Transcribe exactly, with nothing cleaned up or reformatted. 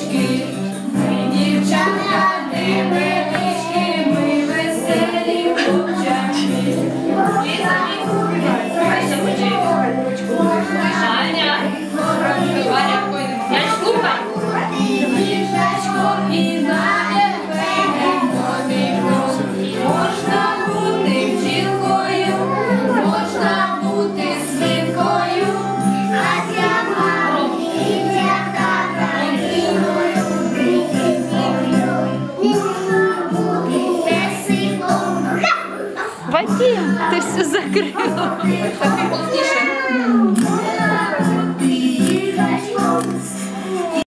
діточки, ми дівчатка невеличкі, ми веселі хлопчаки. І самі співайся, почекай. Аня, Ваня, я слухай. Їжачко і Надя, можна бути бджілкою, можна бути свинкою, а для мами і для тата мрією, можна бути песиком. Вадим, ти все закрила.